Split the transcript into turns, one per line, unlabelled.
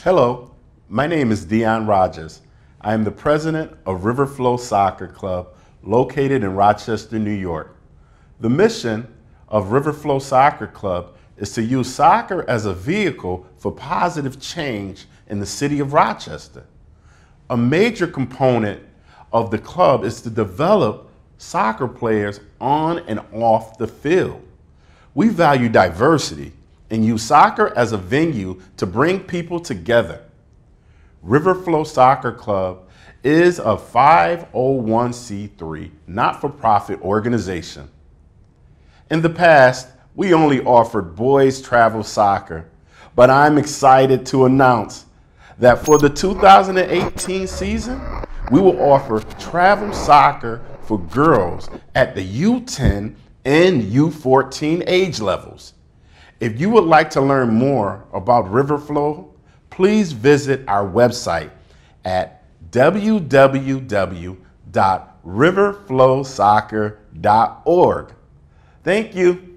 Hello, my name is Dion Rogers. I am the president of Riverflow Soccer Club located in Rochester, New York. The mission of Riverflow Soccer Club is to use soccer as a vehicle for positive change in the city of Rochester. A major component of the club is to develop soccer players on and off the field. We value diversity and use soccer as a venue to bring people together. Riverflow Soccer Club is a 501c3 not-for-profit organization. In the past, we only offered boys travel soccer, but I'm excited to announce that for the 2018 season, we will offer travel soccer for girls at the U10 and U14 age levels. If you would like to learn more about Riverflow, please visit our website at www.riverflowsoccer.org. Thank you.